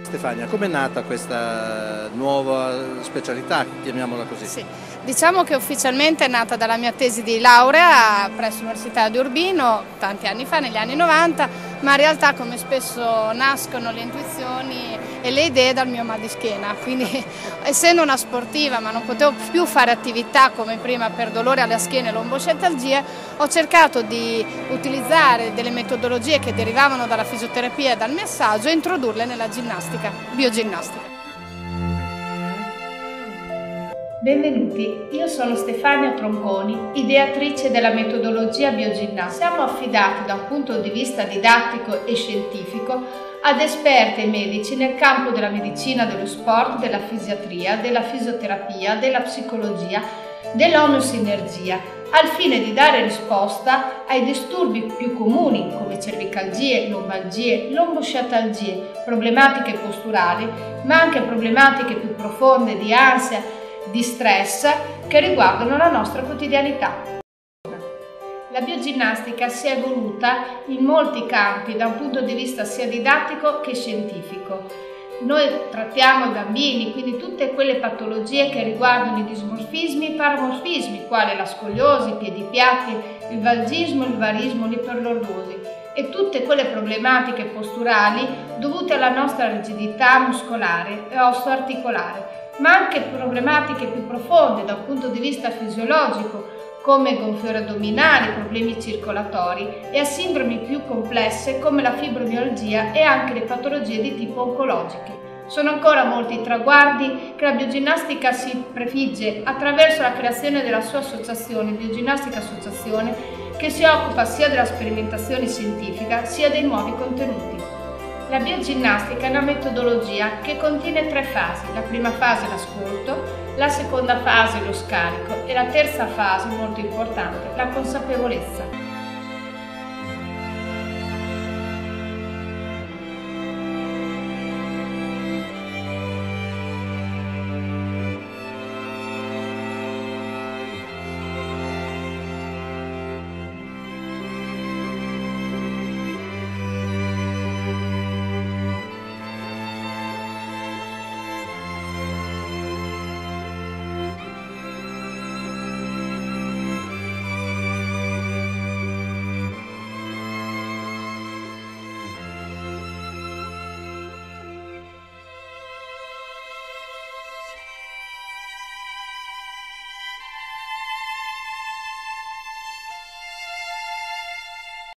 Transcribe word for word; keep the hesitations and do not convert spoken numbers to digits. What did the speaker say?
Stefania, com'è nata questa nuova specialità, chiamiamola così? Sì, diciamo che ufficialmente è nata dalla mia tesi di laurea presso l'Università di Urbino tanti anni fa, negli anni novanta, ma in realtà, come spesso nascono le intuizioni e le idee, dal mio mal di schiena. Quindi, essendo una sportiva ma non potevo più fare attività come prima per dolore alla schiena e lombosciatalgie, ho cercato di utilizzare delle metodologie che derivavano dalla fisioterapia e dal massaggio e introdurle nella ginnastica, bioginnastica. Benvenuti, io sono Stefania Tronconi, ideatrice della metodologia bioginnastica. Siamo affidati da un punto di vista didattico e scientifico ad esperti e medici nel campo della medicina dello sport, della fisiatria, della fisioterapia, della psicologia, dell'omeosinergia, al fine di dare risposta ai disturbi più comuni come cervicalgie, lombalgie, lombosciatalgie, problematiche posturali, ma anche problematiche più profonde di ansia, di stress che riguardano la nostra quotidianità. La bioginnastica si è evoluta in molti campi da un punto di vista sia didattico che scientifico. Noi trattiamo i bambini, quindi tutte quelle patologie che riguardano i dismorfismi e i paramorfismi, quali la scoliosi, i piedi piatti, il valgismo, il varismo, l'iperlordosi, e tutte quelle problematiche posturali dovute alla nostra rigidità muscolare e osteoarticolare, ma anche problematiche più profonde dal punto di vista fisiologico, come gonfiore addominali, problemi circolatori, e a sindromi più complesse come la fibromialgia e anche le patologie di tipo oncologiche. Sono ancora molti i traguardi che la bioginnastica si prefigge attraverso la creazione della sua associazione, Bioginnastica Associazione, che si occupa sia della sperimentazione scientifica sia dei nuovi contenuti. La bioginnastica è una metodologia che contiene tre fasi. La prima fase è l'ascolto, la seconda fase è lo scarico e la terza fase, molto importante, la consapevolezza.